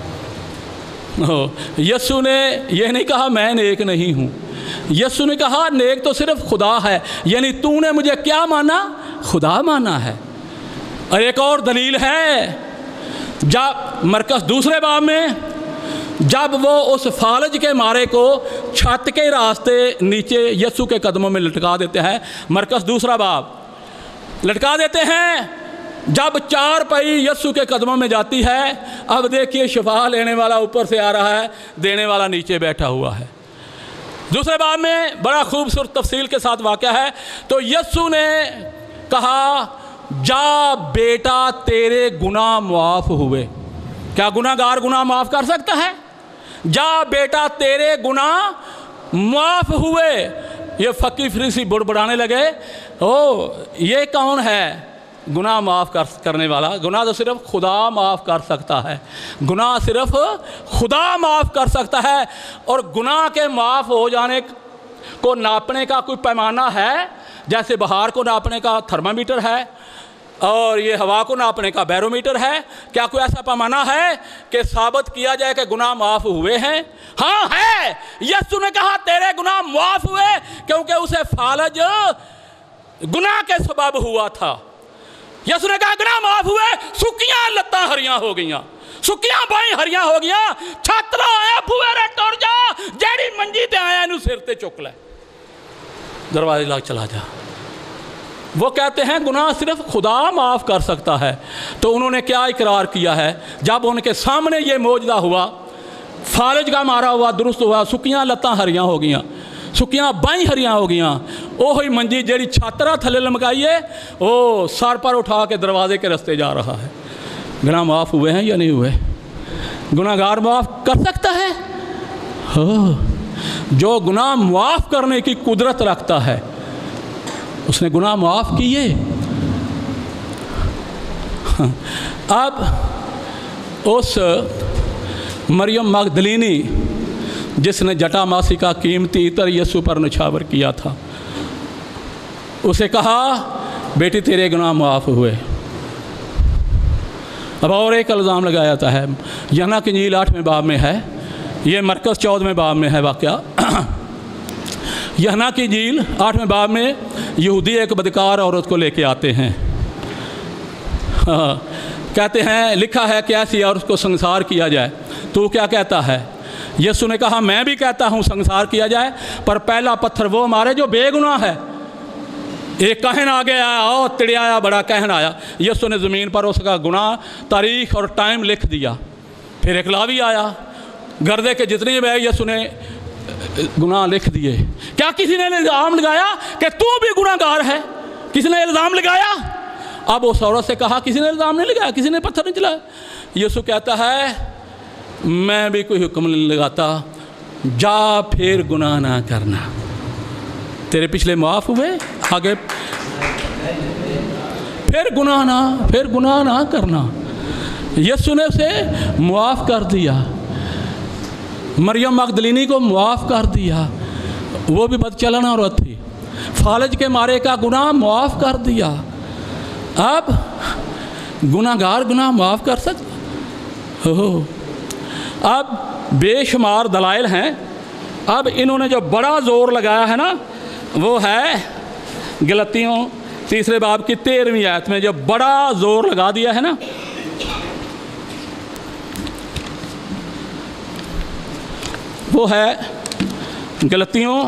यीशु ने यह नहीं कहा मैं नेक नहीं हूँ, यीशु ने कहा नेक तो सिर्फ खुदा है, यानी तूने मुझे क्या माना? खुदा माना है। और एक और दलील है, जब मरकस 2 बाब में जब वो उस फालज के मारे को छत के रास्ते नीचे यीशु के कदमों में लटका देते हैं, मरकस 2 बाब लटका देते हैं। जब 4 पई यीशु के कदमों में जाती है, अब देखिए शफा लेने वाला ऊपर से आ रहा है, देने वाला नीचे बैठा हुआ है। 2 बाब में बड़ा खूबसूरत तफसील के साथ वाक़या है। तो यीशु ने कहा जा बेटा तेरे गुनाह माफ़ हुए। क्या गुनाहगार गुनाह माफ़ कर सकता है? जा बेटा तेरे गुनाह माफ़ हुए। ये फ़कीर फरीसी बुड़बुड़ाने लगे, ओ ये कौन है गुनाह माफ़ करने वाला? गुनाह तो सिर्फ खुदा माफ़ कर सकता है, गुनाह सिर्फ खुदा माफ़ कर सकता है। और गुनाह के माफ़ हो जाने को नापने का कोई पैमाना है? जैसे बाहर को नापने का थर्मामीटर है और ये हवा को नापने का बैरोमीटर है। क्या कोई ऐसा पैमाना है कि साबित किया जाए कि गुनाह माफ़ हुए हैं? हाँ है। यीशु ने कहा तेरे गुनाह माफ़ हुए क्योंकि उसे फालज गुनाह के सबब हुआ था। यीशु ने कहा गुनाह माफ़ हुए, सुकियां लत्तां हरियां हो गईयां, सुकियां बाहीं हरियां हो गईयां। छात्रा आया फुवेरे टुर जा, जेड़ी मंजी ते आया इनू सिर ते चुक ले, दरवाजे लाग चला जा। वो कहते हैं गुनाह सिर्फ खुदा माफ़ कर सकता है। तो उन्होंने क्या इकरार किया है? जब उनके सामने ये मौजदा हुआ, फालज का मारा हुआ दुरुस्त हुआ, सुकियां लत्तां हरियां हो गईयां, सुक्कियां बाई हरियां हो गईयां। ओही मंजी जेड़ी छात्रा थले लमकाई है वो सर पर उठा के दरवाजे के रास्ते जा रहा है। गुनाह माफ़ हुए हैं या नहीं हुए? गुनाहगार माफ़ कर सकता है? हो जो गुनाह माफ़ करने की कुदरत रखता है उसने गुनाह माफ़ किए। अब उस मरियम मगदलीनी जिसने जटामासी का कीमती इत्र यीशु पर निछावर किया था, उसे कहा बेटी तेरे गुनाह माफ़ हुए। अब और एक इल्ज़ाम लगाया जाता है, यूहन्ना की इंजील 8वें बाब में है, ये मरकज़ 14वें बाब में है वाक़या। यूहन्ना की इंजील 8वें बाब में यहूदी एक बदकार औरत को लेके आते हैं। कहते हैं लिखा है कि ऐसी औरत को संसार किया जाए, तू क्या कहता है? यीशु ने कहा मैं भी कहता हूँ संसार किया जाए, पर पहला पत्थर वो मारे जो बेगुनाह है। एक कहन आ गया और तिड़ियाया बड़ा कहन आया। यीशु ने ज़मीन पर उसका गुनाह, तारीख और टाइम लिख दिया। फिर एक लावी आया, गर्दे के जितने भी यीशु ने गुनाह लिख दिए। क्या किसी ने इल्ज़ाम लगाया कि तू भी गुनाहगार है? किसी ने इल्ज़ाम लगाया? अब उस औरत से कहा किसी ने इल्ज़ाम नहीं लगाया, किसी ने पत्थर नहीं चलाया। यीशु कहता है मैं भी कोई हुक्म नहीं लगाता, जा फिर गुनाह ना करना, तेरे पिछले माफ़ हुए, आगे फिर गुनाह ना करना। यीशु ने उसे मुआफ़ कर दिया, मरियम मगदलीनी को मुआफ़ कर दिया। वो भी बदचलन औरत थी, फालज के मारे का गुनाह मुआफ़ कर दिया। अब गुनाहगार गुनाह माफ़ कर सकता हो। अब बेशुमार दलाइल हैं। अब इन्होंने जो बड़ा ज़ोर लगाया है ना, वो है गलतियों 3 बाब की 13वीं आयत में जो बड़ा ज़ोर लगा दिया है ना, वो है गलतियों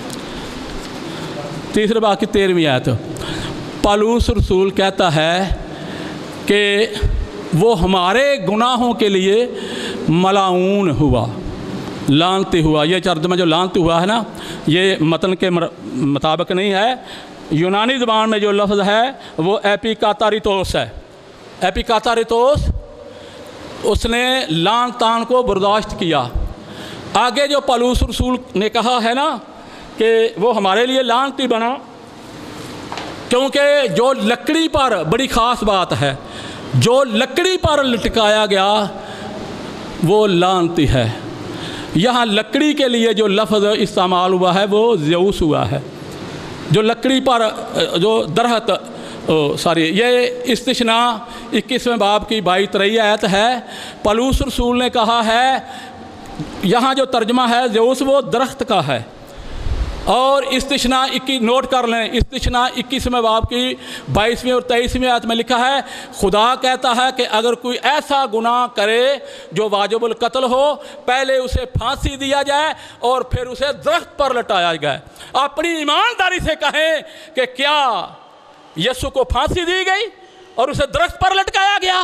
3 बाब की 13वीं आयत। पौलुस रसूल कहता है कि वो हमारे गुनाहों के लिए मलाऊन हुआ, लानती हुआ। ये तर्जुमा जो लानती हुआ है ना, ये मतन के मुताबिक नहीं है। यूनानी ज़बान में जो लफ्ज़ है वो एपिकातारितोस है। एपिकातारितोस, उसने लान तान को बर्दाश्त किया। आगे जो पौलुस रसूल ने कहा है ना कि वो हमारे लिए लानती बना, क्योंकि जो लकड़ी पर, बड़ी ख़ास बात है, जो लकड़ी पर लटकाया गया वो लानती है। यहाँ लकड़ी के लिए जो लफ्ज़ इस्तेमाल हुआ है वो ज़ेउस हुआ है। जो लकड़ी पर जो दरख्त ये इस्तिशना 21वें बाब की 22-23 आयत है। पौलुस रसूल ने कहा है, यहाँ जो तर्जमा है ज़ेउस वो दरख्त का है। और इस्तिशना 21 नोट कर लें, इस्तिशना 21वें बाब की 22वीं और 23वीं आयत में लिखा है, खुदा कहता है कि अगर कोई ऐसा गुनाह करे जो वाजिबुल कत्ल हो, पहले उसे फांसी दिया जाए और फिर उसे दरख्त पर लटाया जाए। अपनी ईमानदारी से कहें कि क्या यीशु को फांसी दी गई और उसे दरख्त पर लटकाया गया?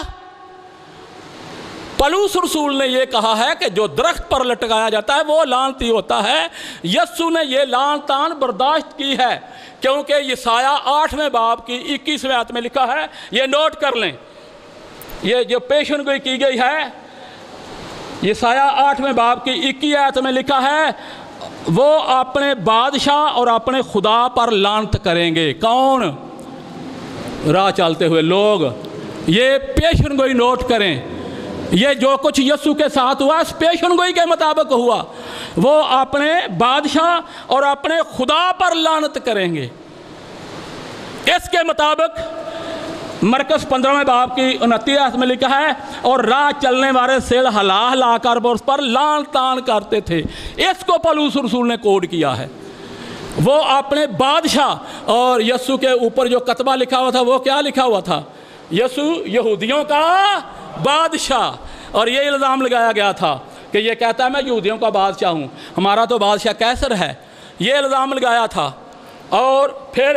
पौलुस रसूल ने यह कहा है कि जो दरख्त पर लटकाया जाता है वो लानती होता है। यीशु ने यह लान तान बर्दाश्त की है, क्योंकि यसाया 8वें बाब की 21वें आयत में लिखा है। ये नोट कर लें, ये जो पेशन गोई की गई है, यसाया 8वें बाब की 21 आयत में लिखा है, वो अपने बादशाह और अपने खुदा पर लानत करेंगे। कौन? राह चलते हुए लोग। ये पेशन गोई नोट करें, ये जो कुछ यीशु के साथ हुआ इस पेशन गोई के मुताबिक हुआ। वो अपने बादशाह और अपने खुदा पर लानत करेंगे। इसके मुताबिक मरकज़ 15वें बाब की 29 आयत में लिखा है, और राह चलने वाले सेल हला हला कर उस पर लान तान करते थे। इसको पौलुस रसूल ने कोड किया है। वो अपने बादशाह और यीशु के ऊपर जो कतबा लिखा हुआ था वो क्या लिखा हुआ था? यीशु यहूदियों का बादशाह। और ये इल्ज़ाम लगाया गया था कि ये कहता है मैं यहूदियों का बादशाह हूँ, हमारा तो बादशाह कैसर है। ये इल्ज़ाम लगाया था। और फिर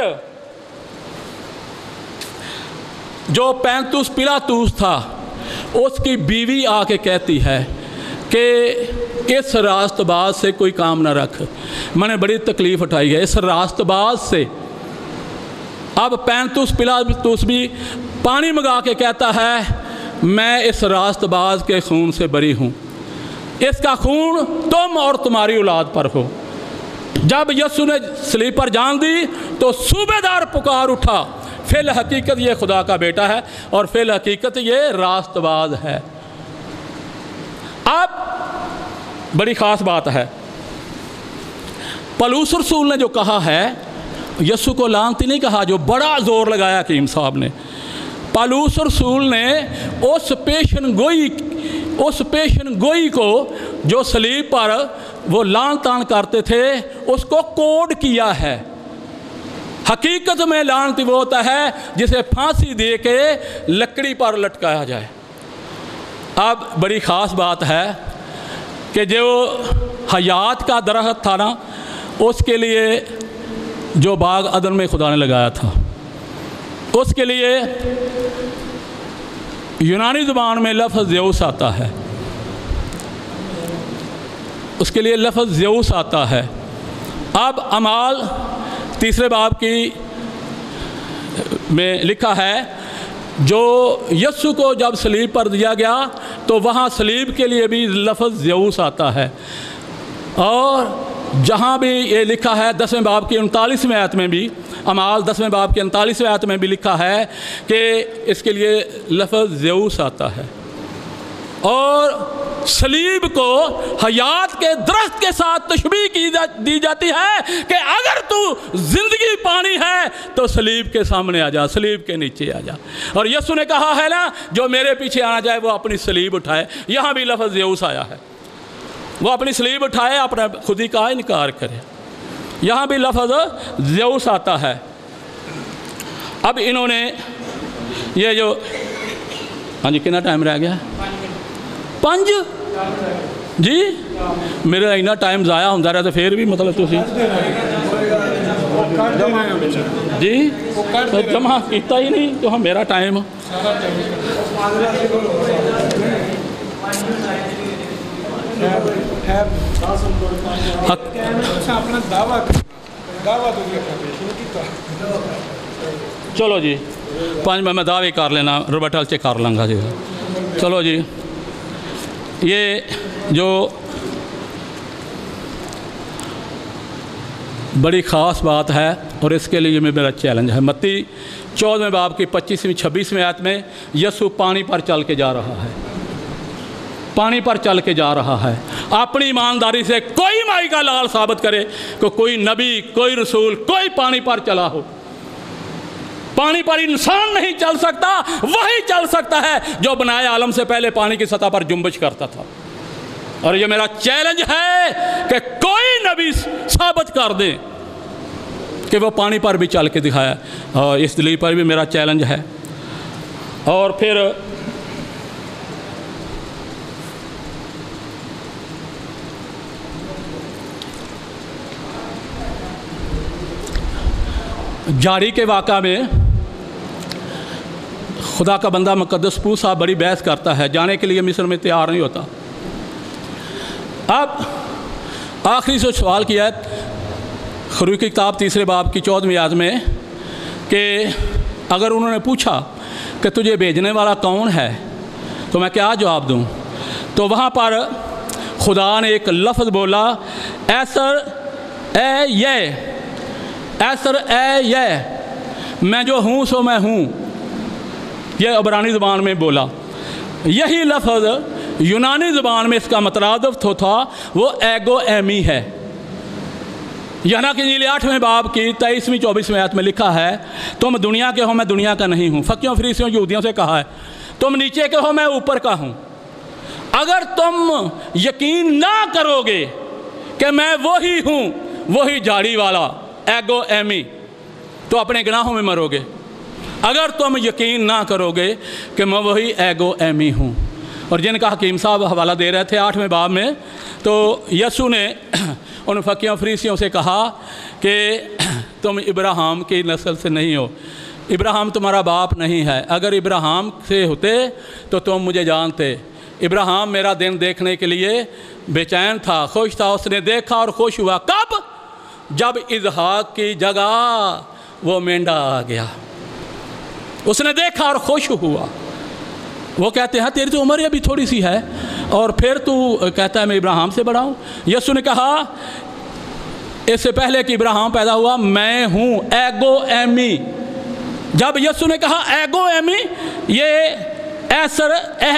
जो पैंतुस पिलातुस था उसकी बीवी आके कहती है کہ اس راستباز سے کوئی کام نہ رکھ، میں نے بڑی تکلیف اٹھائی ہے اس راستباز سے۔ اب پینتوس پلاطس بھی پانی منگا کے کہتا ہے میں اس راستباز کے خون سے بری ہوں، اس کا خون تم اور تمہاری اولاد پر ہو۔ جب یسوع نے صلیب پر جان دی تو صوبے دار پکار اٹھا، فی الحقیقت یہ خدا کا بیٹا ہے اور فی الحقیقت یہ راستباز ہے۔ اب بڑی خاص بات ہے، پولس رسول نے جو کہا ہے، یسوع کو لعنتی نہیں کہا، جو بڑا زور لگایا حکیم صاحب نے۔ پولس رسول نے اس پیشن گوئی کو جو صلیب پر وہ لعن تان کرتے تھے اس کو کوڈ کیا ہے۔ حقیقت میں لعنتی وہ ہوتا ہے جسے پھانسی دے کے لکڑی پر لٹکایا جائے۔ اب بڑی خاص بات ہے کہ جو حیات کا درخت تھا نا، اس کے لیے جو باغ عدن میں خدا نے لگایا تھا، اس کے لیے یونانی زبان میں لفظ زیوس آتا ہے، اس کے لیے لفظ زیوس آتا ہے۔ اب اعمال 3 باب کی میں لکھا ہے جو یسوع کو جب صلیب پر دیا گیا تو وہاں صلیب کے لیے بھی لفظ زیوس آتا ہے، اور جہاں بھی یہ لکھا ہے 10ویں باب کی 39ویں آیت میں بھی، اعمال 10ویں باب کی 39ویں آیت میں بھی لکھا ہے کہ اس کے لیے لفظ زیوس آتا ہے۔ اور صلیب کو حیات کے درخت کے ساتھ تشبیہ دی جاتی ہے کہ اگر تو زندگی پانی ہے تو صلیب کے سامنے آ جا، صلیب کے نیچے آ جا۔ اور یسوع نے کہا ہے نا جو میرے پیچھے آنا جائے وہ اپنی صلیب اٹھائے، یہاں بھی لفظ زیوس آیا ہے، وہ اپنی صلیب اٹھائے، اپنا خودی کا انکار کرے، یہاں بھی لفظ زیوس آتا ہے۔ اب انہوں نے یہ جو ہاں جی کتنا ٹائم رہ گیا ہے؟ 5 جی میرا اینا ٹائم ضائع ہوتا رہا تو پھر بھی مطلب تسی جی جمع کیتا ہی نہیں تو ہم میرا ٹائم چلو جی 5 میں دعوے کر لینا روبرٹل سے کر لوں گا جی۔ چلو جی یہ جو بڑی خاص بات ہے اور اس کے لیے میرا چیلنج ہے، متی 14ویں باب کی 25ویں-26ویں آیت میں یسوع پانی پر چل کے جا رہا ہے، پانی پر چل کے جا رہا ہے۔ اپنی ایمانداری سے کوئی مائی کا لال ثابت کرے کہ کوئی نبی، کوئی رسول، کوئی پانی پر چلا ہو۔ پانی پر انسان نہیں چل سکتا، وہی چل سکتا ہے جو بنائے عالم سے پہلے پانی کی سطح پر جنبش کرتا تھا۔ اور یہ میرا چیلنج ہے کہ کوئی نبی ثابت کر دے کہ وہ پانی پر بھی چل کے دکھایا، اور اس دلیل پر بھی میرا چیلنج ہے۔ اور پھر جاری کے واقعہ میں خدا کا بندہ مقدس پوس صاحب بڑی بحث کرتا ہے، جانے کے لیے مصر میں تیار نہیں ہوتا۔ اب آخری سے سوال کیا ہے خروج کی کتاب 3 باب کی 14ویں آیت میں کہ اگر انہوں نے پوچھا کہ تجھے بھیجنے والا کون ہے تو میں کیا جواب دوں، تو وہاں پر خدا نے ایک لفظ بولا، ایسر اے یہ میں جو ہوں سو میں ہوں، یہ عبرانی زبان میں بولا۔ یہی لفظ یونانی زبان میں اس کا مترادف تھا وہ ایگو ایمی ہے۔ یہاں کی انجیل 8ویں باب کی 23ویں-24ویں آیت میں لکھا ہے تم دنیا کے ہو میں دنیا کا نہیں ہوں۔ فقیوں فریسیوں یہودیوں سے کہا ہے تم نیچے کے ہو میں اوپر کا ہوں۔ اگر تم یقین نہ کرو گے کہ میں وہی ہوں، وہی جھاڑی والا ایگو ایمی، تو اپنے گناہوں میں مرو گے۔ اگر تم یقین نہ کرو گے کہ میں وہی ایگو ایمی ہوں۔ اور جن کا حکیم صاحب حوالہ دے رہے تھے 8ویں باب میں، تو یسوع نے ان فقیوں فریسیوں سے کہا کہ تم ابراہیم کی نسل سے نہیں ہو، ابراہیم تمہارا باپ نہیں ہے، اگر ابراہیم سے ہوتے تو تم مجھے جانتے، इब्राहिम मेरा दिन देखने के लिए बेचैन था, खुश था। उसने देखा और खुश हुआ। कब? जब इसहाक की जगह वो मेंढा आ गया। उसने देखा और खुश हुआ। वो कहते हैं तेरी तो उम्र अभी थोड़ी सी है और फिर तू कहता है मैं इब्राहिम से बड़ा हूँ। यीशु ने कहा इससे पहले कि इब्राहिम पैदा हुआ मैं हूँ, एगो एमी। जब यीशु ने कहा एगो एमी, ये ऐसर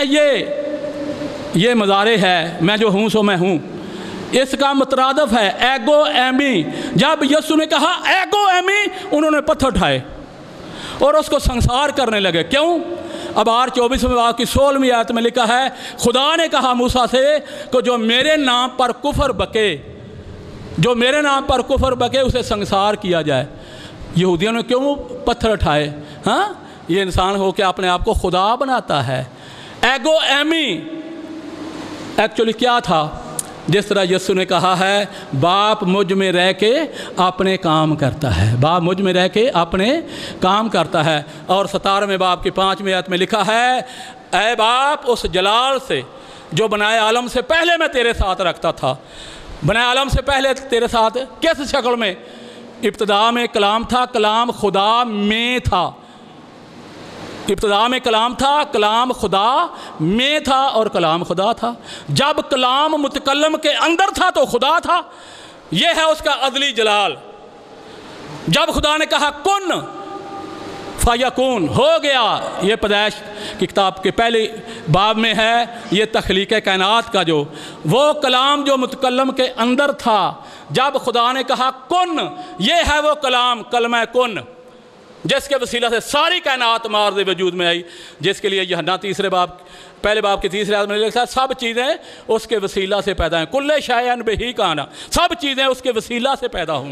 ये मज़ारे है, मैं जो हूँ सो मैं हूँ, इसका मुतरादफ है एगो एमी। जब यीशु ने कहा एगो एमी, उन्होंने पत्थर उठाए और उसको संसार करने लगे। क्यों? अब आर 24वें बाब की 16वीं आयत में लिखा है, खुदा ने कहा मूसा से कि जो मेरे नाम पर कुफर बके, जो मेरे नाम पर कुफर बके उसे संसार किया जाए। यहूदियों ने क्यों पत्थर उठाए? हाँ, ये इंसान हो के अपने आप को खुदा बनाता है। एगो एमी एक्चुअली क्या था? जिस तरह यीशु ने कहा है बाप मुझ में रह के अपने काम करता है, बाप मुझ में रह के अपने काम करता है। और 17वें बाब की 5वीं आयत में लिखा है, ऐ बाप उस जलाल से जो बनाए आलम से पहले मैं तेरे साथ रखता था। बनाए आलम से पहले तेरे साथ किस शक्ल में? इब्तिदा में कलाम था, कलाम खुदा में था। इब्तिदा में कलाम था, कलाम खुदा में था और कलाम खुदा था। जब कलाम मुतकल्लम के अंदर था तो खुदा था। यह है उसका अदली जलाल। जब खुदा ने कहा कुन फयकून, हो गया। ये पैदाइश की किताब के पहले बाब में है, ये तख्लीक कायनात का जो वो कलाम जो मुतकल्लम के अंदर था। जब खुदा ने कहा कुन, ये है वो कलाम, कलमा कुन, जिसके वसीला से सारी कायनात मार्ज़ वजूद में आई। जिसके लिए यूहन्ना पहले बाब की 3री आयत में लिखा है सब चीज़ें उसके वसीला से पैदा हैं। कुल्ले शायन बिही काना, सब चीज़ें उसके वसीला से पैदा हुई।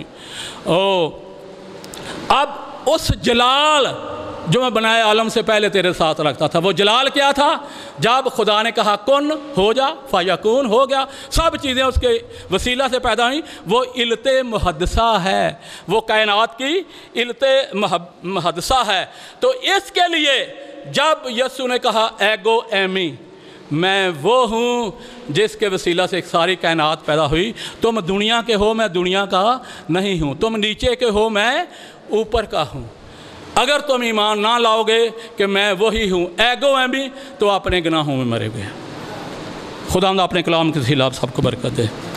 अब उस जलाल जो मैं बनाए आलम से पहले तेरे साथ रखता था, वो जलाल क्या था? जब खुदा ने कहा कुन हो जा, फयकून हो गया। सब चीज़ें उसके वसीला से पैदा हुई। वो इल्ते मुहद्दसा है, वो कायनात की इल्ते मुहद्दसा है। तो इसके लिए जब यीशु ने कहा एगो एमी, मैं वो हूँ जिसके वसीला से सारी कायनात पैदा हुई। तुम दुनिया के हो, मैं दुनिया का नहीं हूँ। तुम नीचे के हो, मैं ऊपर का हूँ। अगर तुम ईमान ना लाओगे कि मैं वही हूँ एगो एमी, तो अपने गुनाहों में मरे हुए। खुदा अपने कलाम के खिलाफ सबको बरकत दे।